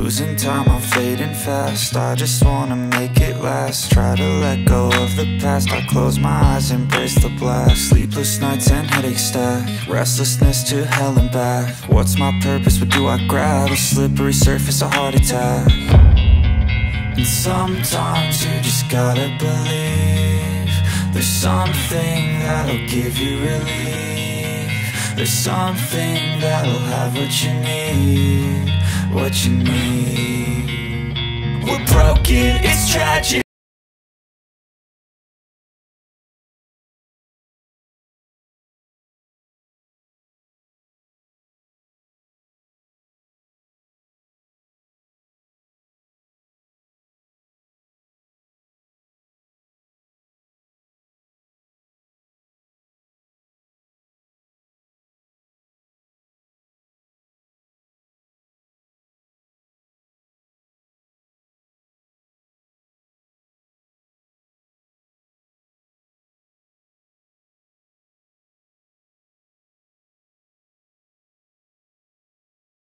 losing time, I'm fading fast. I just wanna make it last. Try to let go of the past. I close my eyes, embrace the blast. Sleepless nights and headaches stack. Restlessness to hell and back. What's my purpose? What do I grab? A slippery surface, a heart attack. And sometimes you just gotta believe there's something that'll give you relief. There's something that'll have what you need. What you need. We're broken, it's tragic.